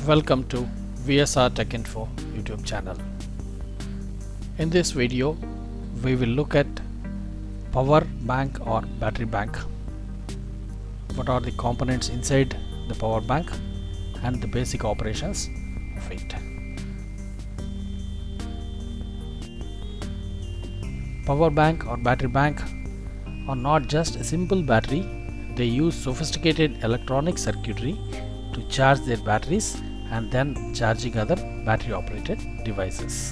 Welcome to VSR Tech Info YouTube channel. In this video, we will look at power bank or battery bank. What are the components inside the power bank and the basic operations of it. Power bank or battery bank are not just a simple battery. They use sophisticated electronic circuitry to charge their batteries and then charging other battery operated devices.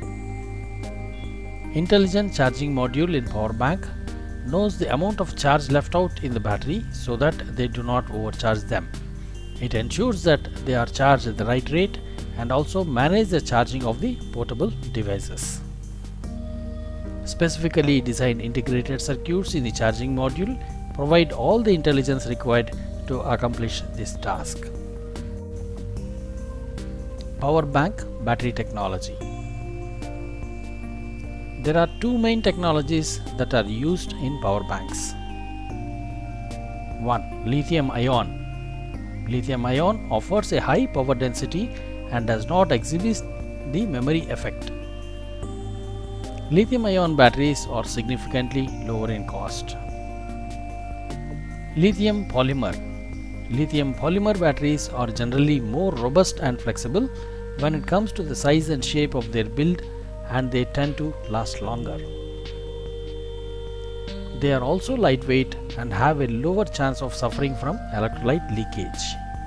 Intelligent charging module in power bank knows the amount of charge left out in the battery so that they do not overcharge them. It ensures that they are charged at the right rate and also manage the charging of the portable devices. Specifically designed integrated circuits in the charging module provide all the intelligence required to accomplish this task. Power bank battery technology. There are two main technologies that are used in power banks. 1. Lithium ion. Lithium ion offers a high power density and does not exhibit the memory effect. Lithium ion batteries are significantly lower in cost. Lithium polymer. Lithium polymer batteries are generally more robust and flexible when it comes to the size and shape of their build, and they tend to last longer. They are also lightweight and have a lower chance of suffering from electrolyte leakage.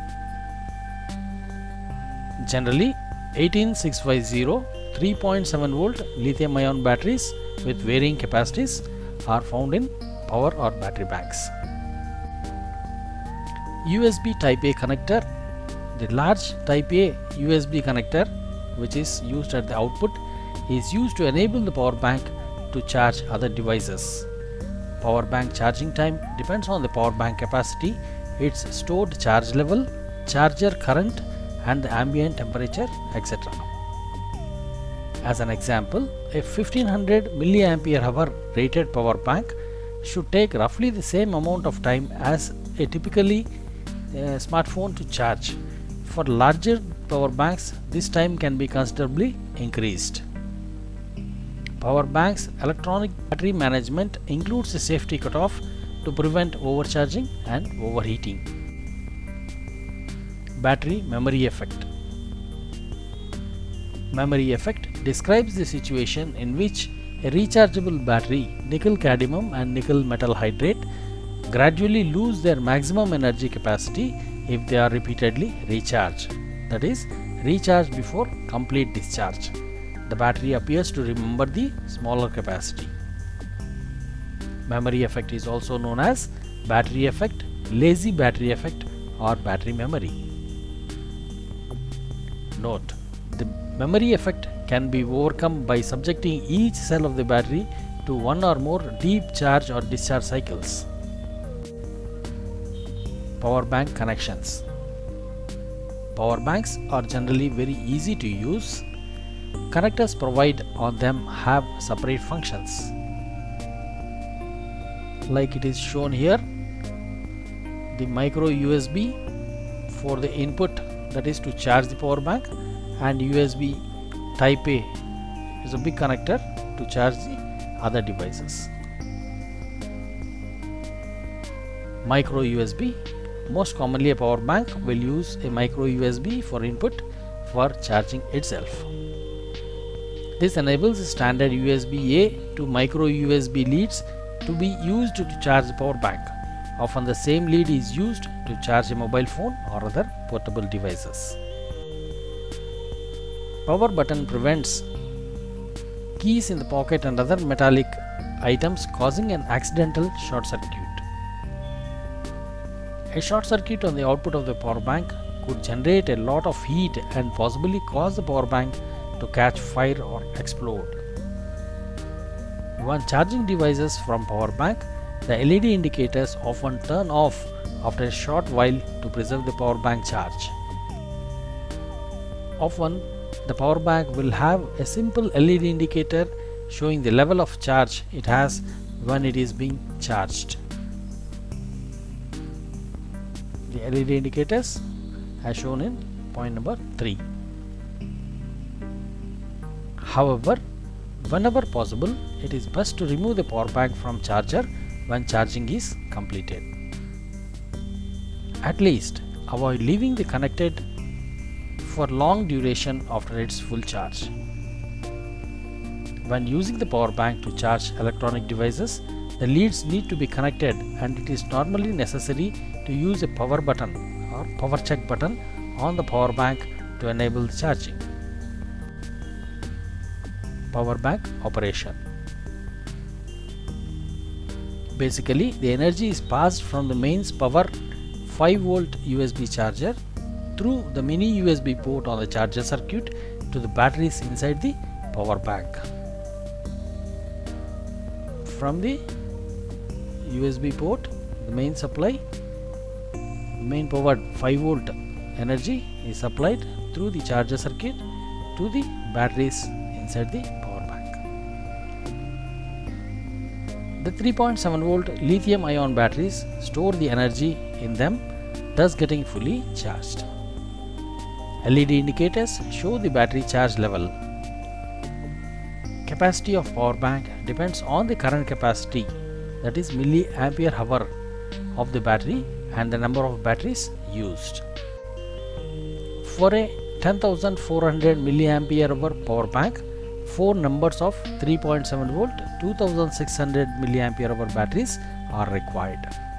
Generally, 18650 3.7 volt lithium ion batteries with varying capacities are found in power or battery banks. USB Type A connector. The large Type A USB connector, which is used at the output, is used to enable the power bank to charge other devices. Power bank charging time depends on the power bank capacity, its stored charge level, charger current, and the ambient temperature, etc. As an example, a 1500 mAh rated power bank should take roughly the same amount of time as a typically smartphone to charge. For larger power banks, this time can be considerably increased. Power banks electronic battery management includes a safety cutoff to prevent overcharging and overheating. Battery memory effect. Memory effect describes the situation in which a rechargeable battery, nickel cadmium and nickel metal hydrate, gradually lose their maximum energy capacity if they are repeatedly recharged. That is, recharge before complete discharge. The battery appears to remember the smaller capacity. Memory effect is also known as battery effect, lazy battery effect, or battery memory. Note: the memory effect can be overcome by subjecting each cell of the battery to one or more deep charge or discharge cycles. Power bank connections. Power banks are generally very easy to use. Connectors provided on them have separate functions. Like it is shown here, the micro USB for the input, that is to charge the power bank, and USB Type A is a big connector to charge the other devices. Micro USB. Most commonly a power bank will use a micro USB for input for charging itself. This enables standard USB-A to micro USB leads to be used to charge the power bank. Often the same lead is used to charge a mobile phone or other portable devices. Power button prevents keys in the pocket and other metallic items causing an accidental short circuit. A short circuit on the output of the power bank could generate a lot of heat and possibly cause the power bank to catch fire or explode. When charging devices from power bank, the LED indicators often turn off after a short while to preserve the power bank charge. Often, the power bank will have a simple LED indicator showing the level of charge it has when it is being charged. The LED indicators as shown in point number 3. However, whenever possible, it is best to remove the power bank from charger when charging is completed. At least avoid leaving the connected for long duration after its full charge. When using the power bank to charge electronic devices, the leads need to be connected, and it is normally necessary to use a power button or power check button on the power bank to enable charging. Power bank operation. Basically, the energy is passed from the mains power 5-volt USB charger through the mini USB port on the charger circuit to the batteries inside the power bank. From the USB port, the main supply, main powered 5-volt energy is supplied through the charger circuit to the batteries inside the power bank. The 3.7-volt lithium-ion batteries store the energy in them, thus getting fully charged. LED indicators show the battery charge level. Capacity of power bank depends on the current capacity, that is milliampere hour of the battery, and the number of batteries used. For a 10,400 milliampere hour power bank, 4 numbers of 3.7 volt 2600 milliampere hour batteries are required.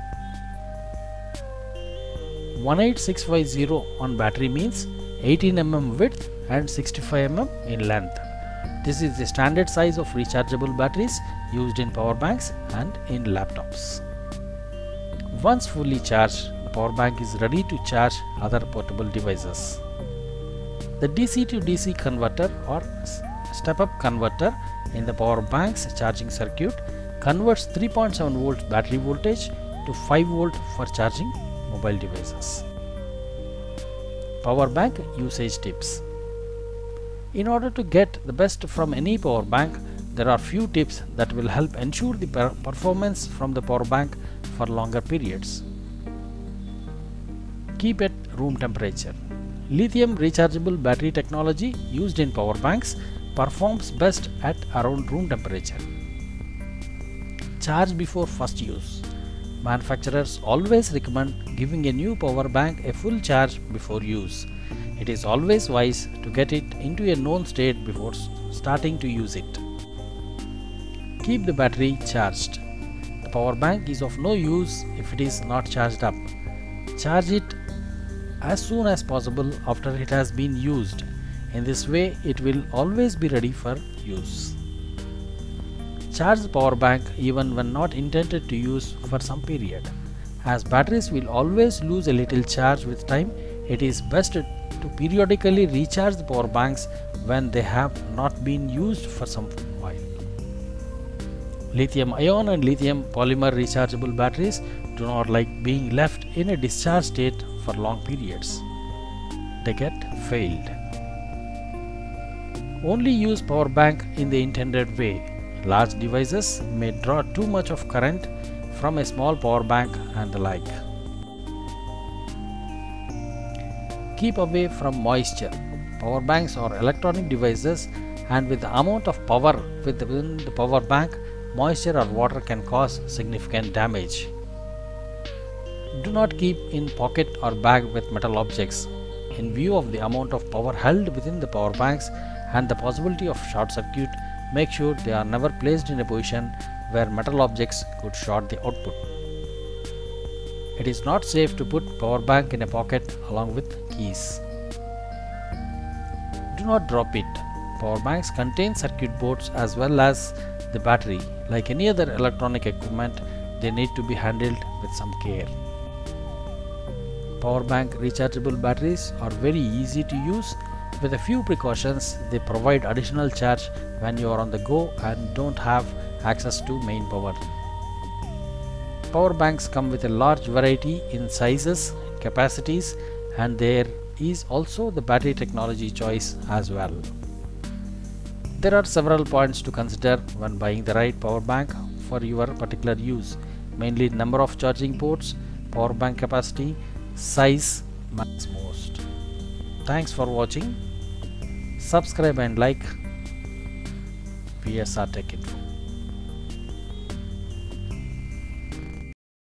18650 on battery means 18 mm width and 65 mm in length. This is the standard size of rechargeable batteries used in power banks and in laptops. Once fully charged, the power bank is ready to charge other portable devices. The DC to DC converter or step-up converter in the power bank's charging circuit converts 3.7 volt battery voltage to 5 volt for charging mobile devices. Power bank usage tips. In order to get the best from any power bank, there are few tips that will help ensure the performance from the power bank for longer periods. Keep at room temperature. Lithium rechargeable battery technology used in power banks performs best at around room temperature. Charge before first use. Manufacturers always recommend giving a new power bank a full charge before use. It is always wise to get it into a known state before starting to use it. Keep the battery charged. The power bank is of no use if it is not charged up. Charge it as soon as possible after it has been used. In this way, it will always be ready for use. Charge the power bank even when not intended to use for some period. As batteries will always lose a little charge with time, it is best to periodically recharge the power banks when they have not been used for some while. Lithium-ion and lithium polymer rechargeable batteries do not like being left in a discharge state for long periods. They get failed. Only use power bank in the intended way. Large devices may draw too much of current from a small power bank and the like. Keep away from moisture. Power banks are electronic devices, and with the amount of power within the power bank, moisture or water can cause significant damage. Do not keep in pocket or bag with metal objects. In view of the amount of power held within the power banks and the possibility of short circuit, make sure they are never placed in a position where metal objects could short the output. It is not safe to put power bank in a pocket along with keys. Do not drop it. Power banks contain circuit boards as well as the battery. Like any other electronic equipment, they need to be handled with some care. Power bank rechargeable batteries are very easy to use. With a few precautions, they provide additional charge when you are on the go and don't have access to main power. Power banks come with a large variety in sizes, capacities, and there is also the battery technology choice as well. There are several points to consider when buying the right power bank for your particular use, mainly number of charging ports, power bank capacity, size matters most. Thanks for watching. Subscribe and like PSR Tech Info.